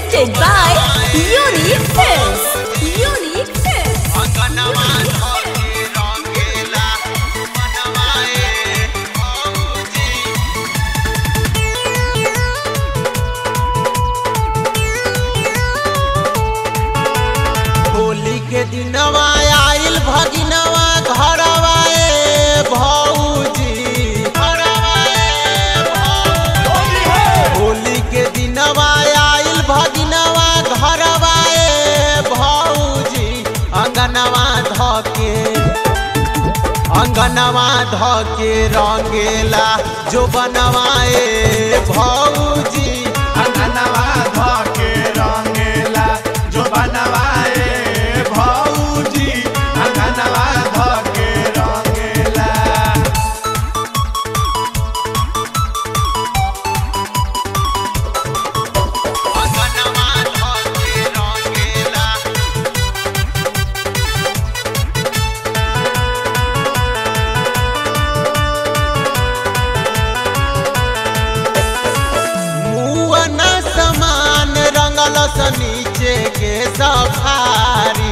presented by Unique Films. Unique Films. Holi के दिनवा आइल भगिनवा घरवा भौजी। होली के दिनवा आइल भगिनवा घरवा भौजी। अंगनवा धके रंगेला जो बनवाए भौजी। अंगनवा धके रंगेला जो बनवाए भौजी। अंगनवा धके रंगेला नीचे के सफारी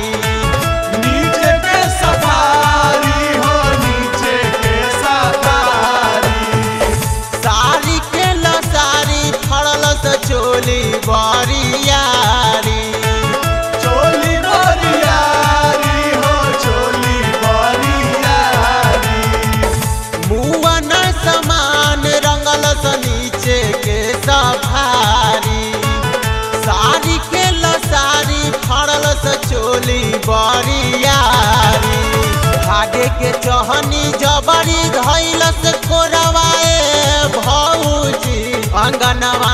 हो नीचे के सफारी। साड़ी के लसारी फड़ल से चोली बरियारी। चोली बरियारी हो चोली बरियारी। मुअन समान रंगल से नीचे के सफारी। साड़ी के लसारी फड़ल से चोली बरियारी। भागे के चहनी जबरी धैल से कोरवाए भौजी। अंगनवा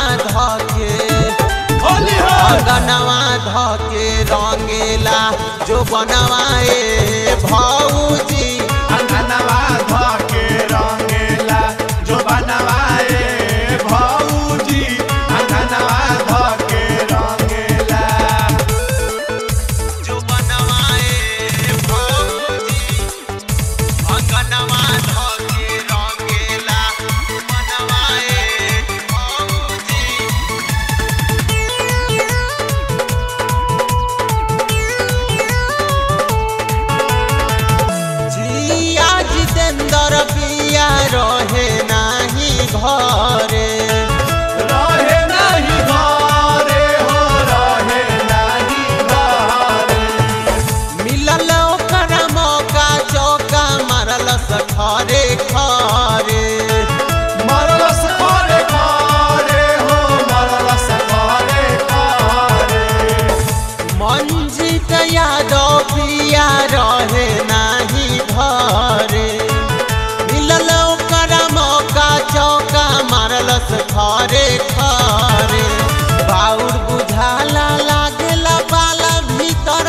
धके रंगेला जो बनवाए भौजी। अंगनवा धके रंगेला जो बनवाए भौजी। अंगनवा धके रंगेला जो बनवाए भौजी। अंगनवा धके रंगेला जो बनवाए भौजी। जिया जितेंद्र पिया रहे नाही घरे। रहे नहीं घरे हो रहे नहीं घरे। मिलल ओकर मौका चौका मारल सखरे खरे। मरलस खरे खरे हो मरलस खरे खरे। मंजित यादव पिया रहे नाही घरे। मिलल ओकर मौका चौका मारलस खरे खरे। बाउर बुझाला लागेला बाला भीतर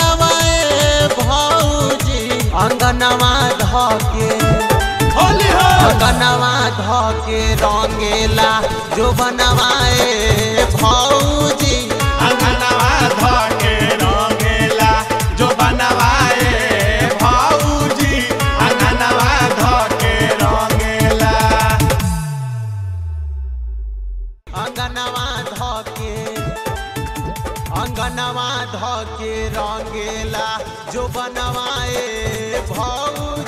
भौजी। अंगनवा धके होली हो अंगनवा धके रंगेला जो बनवाए भौजी। अंगनवा धके रंगेला जो बनवाए भौजी। अंगनवा धके रंगेला अंगनवा धके रंगेला जो बनवाए भौजी।